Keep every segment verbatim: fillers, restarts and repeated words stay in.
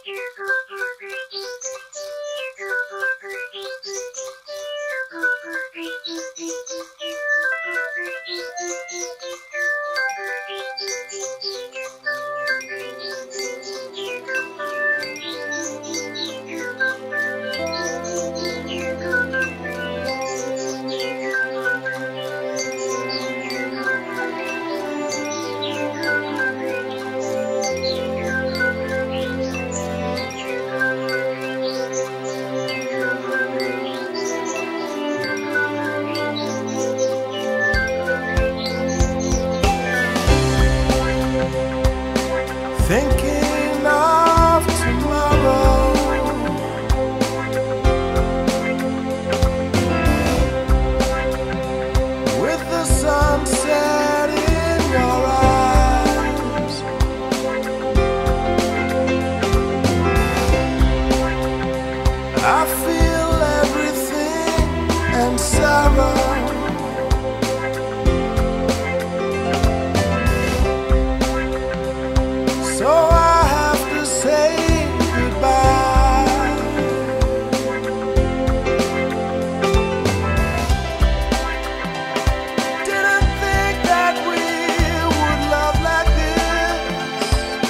Thinking of tomorrow, with the sunset in your eyes, I feel everything and sorrow. So I have to say goodbye. Didn't think that we would love like this.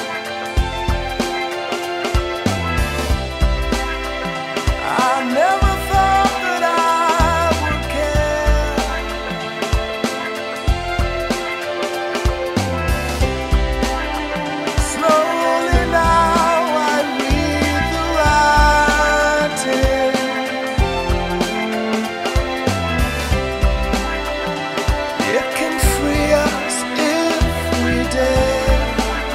I never thought that I would care. Slowly now I read the writing. It can free us if we dare.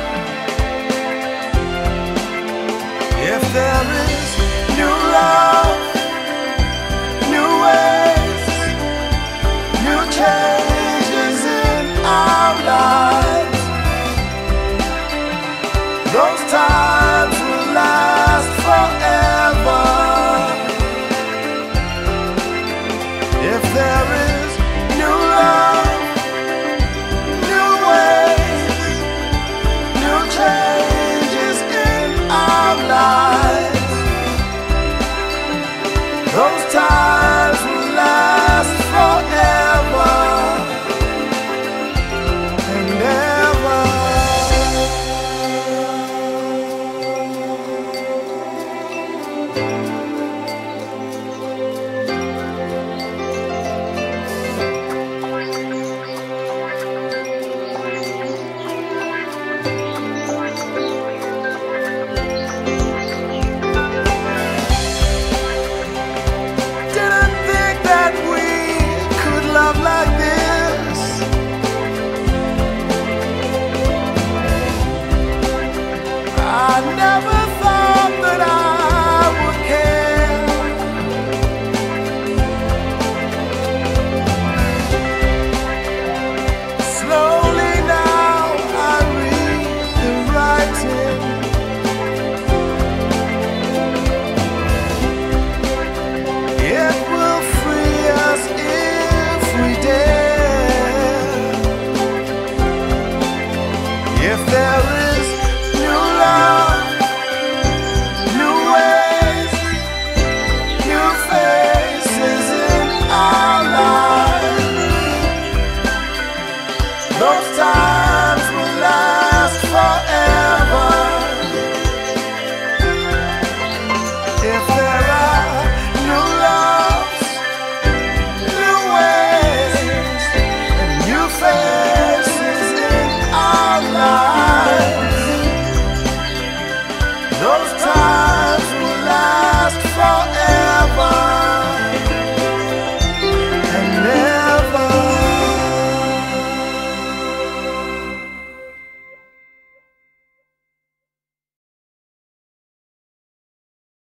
If there is new love, new ways, new changes in our lives, those times will last forever. If there is new love, new ways, new changes in our lives, those times will last forever and ever. Didn't think that we could love like this. I never